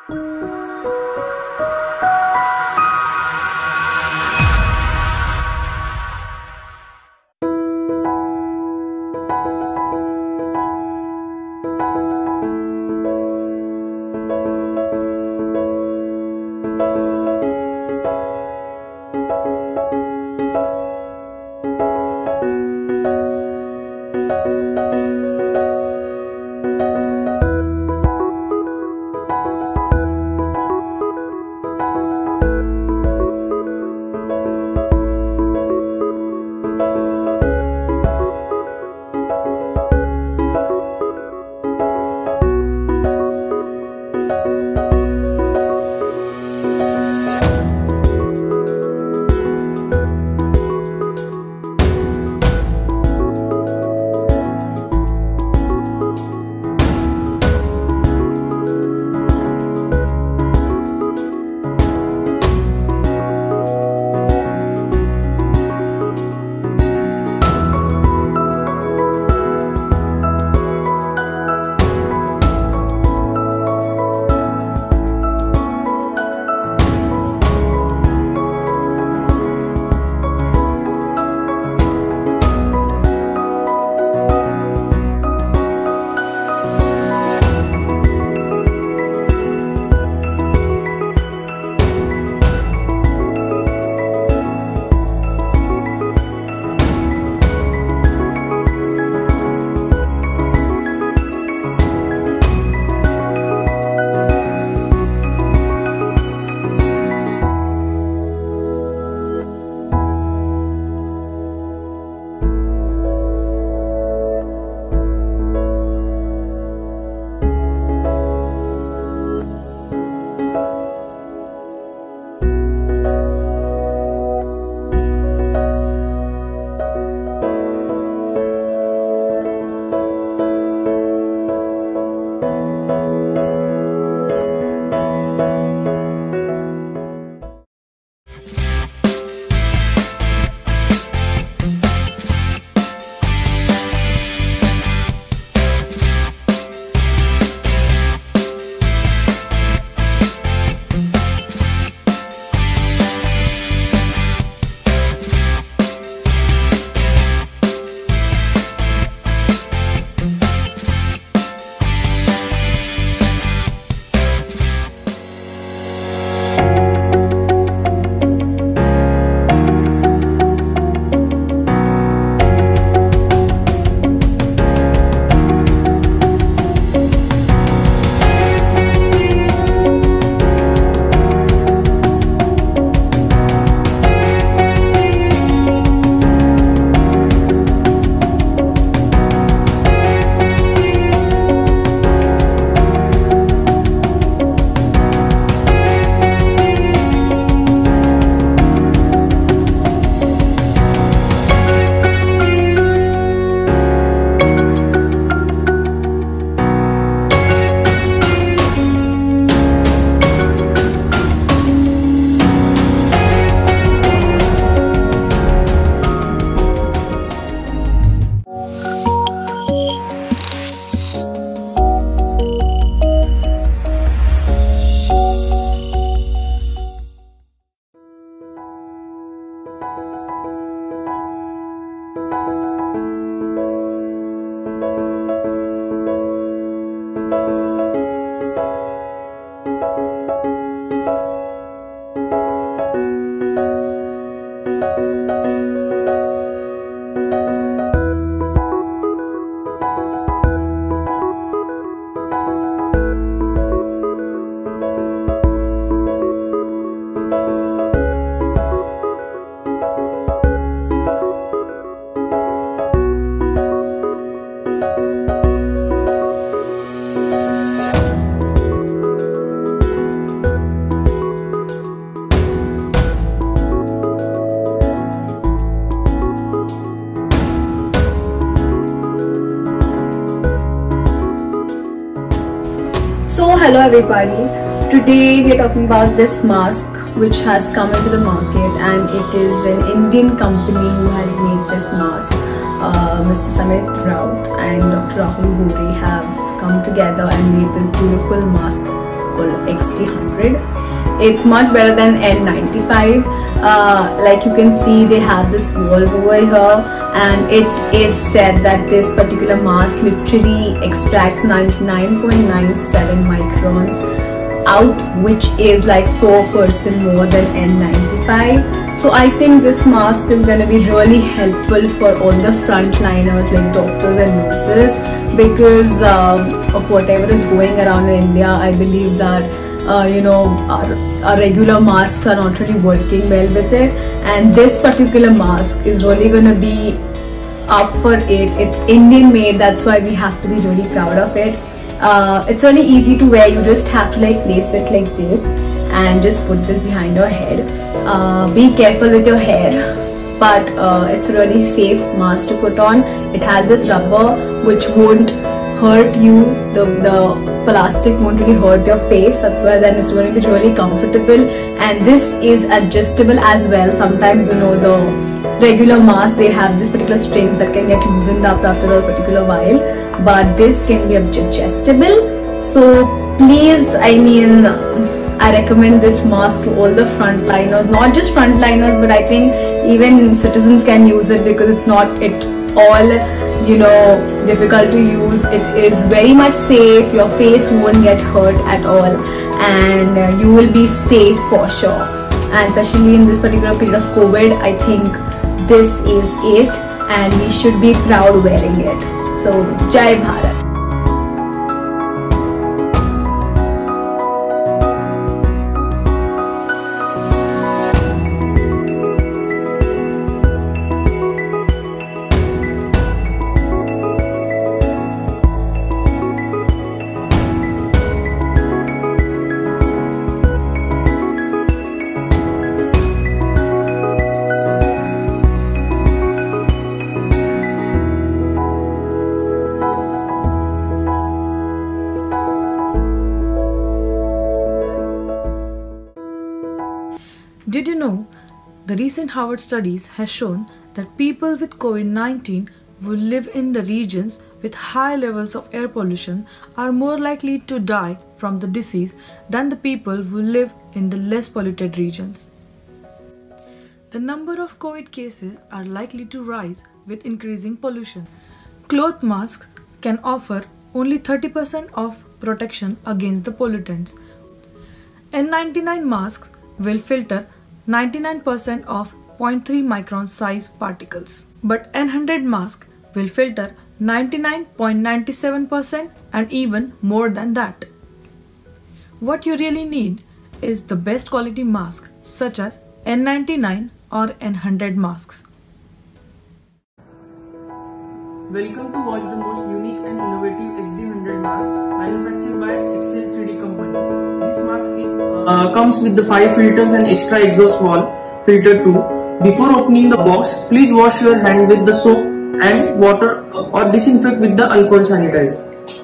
Hello everybody, today we are talking about this mask which has come into the market, and it is an Indian company who has made this mask. Mr. Samit Raut and Dr. Rahul Gori have come together and made this beautiful mask called XT100. It's much better than N95. Like you can see, they have this wall over here, and it is said that this particular mask literally extracts 99.97 microns out, which is like 4% more than N95. So I think this mask is going to be really helpful for all the frontliners like doctors and nurses, because of whatever is going around in India. I believe that our regular masks are not really working well with it, and this particular mask is really going to be up for it. It's Indian made, that's why we have to be really proud of it. It's really easy to wear. You just have to like place it like this and just put this behind your head. Be careful with your hair, but it's a really safe mask to put on. It has this rubber which won't hurt you, the plastic won't really hurt your face. That's why then it's going to be really comfortable, and this is adjustable as well. Sometimes the regular mask, they have this particular strings that can get loosened up after a particular while, but this can be adjustable. So please, I recommend this mask to all the frontliners, not just frontliners, but I think even citizens can use it, because it's not at all difficult to use. It is very much safe. Your face won't get hurt at all, and you will be safe for sure. And especially in this particular period of COVID, I think this is it, and we should be proud wearing it. So Jai Bharat. Did you know the recent Harvard studies has shown that people with COVID-19 who live in the regions with high levels of air pollution are more likely to die from the disease than the people who live in the less polluted regions. The number of COVID cases are likely to rise with increasing pollution. Cloth masks can offer only 30% of protection against the pollutants. N95 masks will filter 99% of 0.3 micron size particles, but N100 mask will filter 99.97% and even more than that. What you really need is the best quality mask such as N99 or N100 masks. Welcome to watch the most unique and innovative XT100 mask manufactured by Excel 3D company. This mask comes with the 5 filters and extra exhaust wall filter too. Before opening the box, please wash your hand with the soap and water or disinfect with the alcohol sanitizer.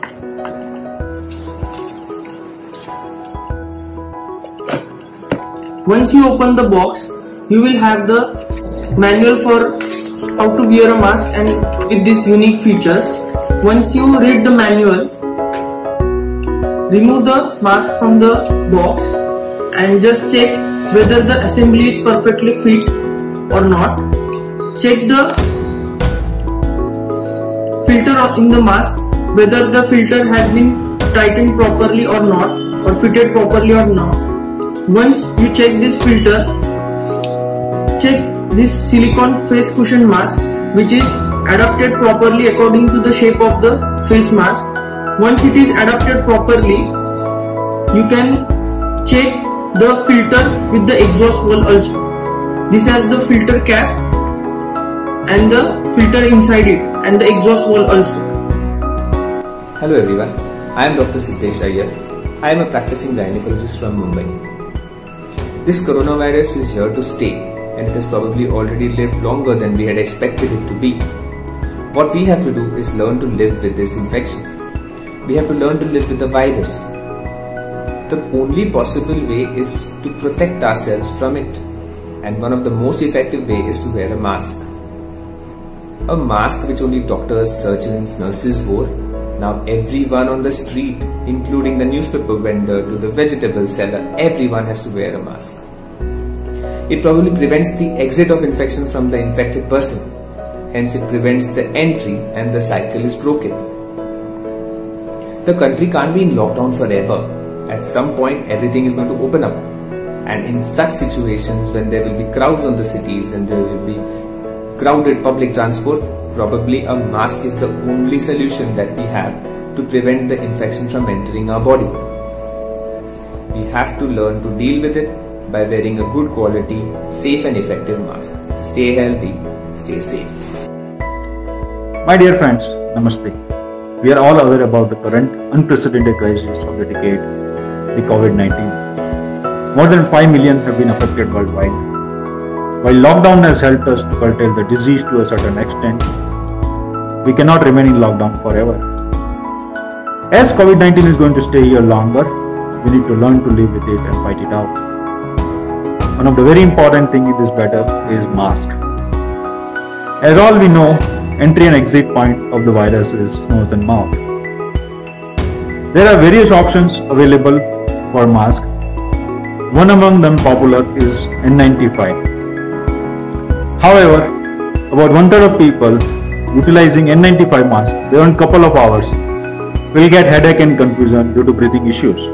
Once you open the box, you will have the manual for how to wear a mask and with these unique features. Once you read the manual, remove the mask from the box and just check whether the assembly is perfectly fit or not. Check the filter in the mask, whether the filter has been tightened properly or not, or fitted properly or not. Once you check this filter, check this silicone face cushion mask, which is adapted properly according to the shape of the face mask. Once it is adapted properly, you can check the filter with the exhaust wall also. This has the filter cap and the filter inside it and the exhaust wall also. Hello everyone, I am Dr. Siddesh Iyer. I am a practicing gynecologist from Mumbai. This coronavirus is here to stay, and it has probably already lived longer than we had expected it to be. What we have to do is learn to live with this infection. We have to learn to live with the virus. The only possible way is to protect ourselves from it, and one of the most effective ways is to wear a mask. A mask which only doctors, surgeons, nurses wore Now everyone on the street, including the newspaper vendor to the vegetable seller, everyone has to wear a mask. It probably prevents the exit of infection from the infected person. Hence it prevents the entry and the cycle is broken. The country can't be in lockdown forever. At some point everything is going to open up. And in such situations when there will be crowds on the cities and there will be crowded public transport, probably a mask is the only solution that we have to prevent the infection from entering our body. We have to learn to deal with it by wearing a good quality, safe and effective mask. Stay healthy, stay safe. My dear friends, Namaste. We are all aware about the current unprecedented crisis of the decade, the COVID-19. More than 5 million have been affected worldwide. While lockdown has helped us to curtail the disease to a certain extent, we cannot remain in lockdown forever. As COVID-19 is going to stay here longer, we need to learn to live with it and fight it out. One of the very important things in this battle is mask. As all we know, entry and exit point of the virus is nose and mouth. There are various options available for mask. One among them popular is N95. However, about 1/3 of people utilizing N95 mask beyond couple of hours will get headache and confusion due to breathing issues.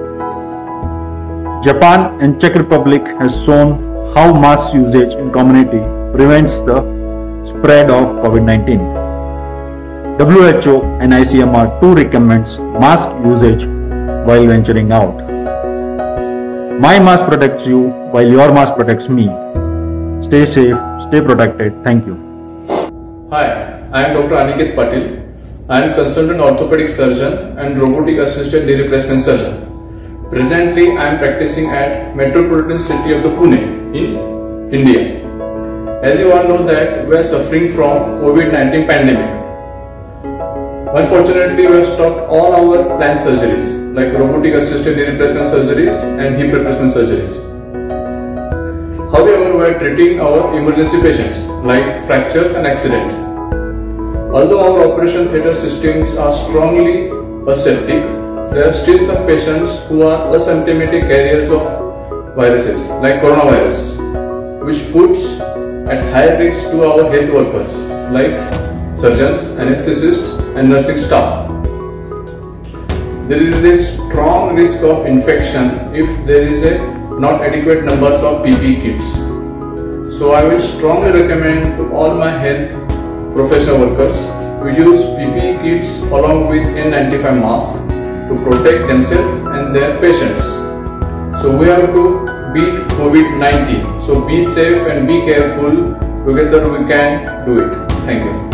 Japan and Czech Republic has shown how mask usage in community prevents the spread of COVID-19. WHO and ICMR too recommends mask usage while venturing out. My mask protects you while your mask protects me. Stay safe, stay protected. Thank you. Hi, I am Dr. Aniket Patil. I am consultant orthopedic surgeon and robotic assisted knee replacement surgeon. Presently, I am practicing at Metropolitan City of the Pune in India. As you all know that we are suffering from COVID-19 pandemic. Unfortunately, we have stopped all our planned surgeries like robotic assisted knee replacement surgeries and hip replacement surgeries. However, we are treating our emergency patients like fractures and accidents. Although our operation theatre systems are strongly aseptic, there are still some patients who are asymptomatic carriers of viruses like coronavirus, which puts at high risk to our health workers like surgeons, anesthetists and nursing staff. There is a strong risk of infection if there is a not adequate numbers of PPE kits. So I will strongly recommend to all my health professional workers to use PPE kits along with N95 mask to protect themselves and their patients. So we have to beat COVID-19. So be safe and be careful. Together we can do it. Thank you.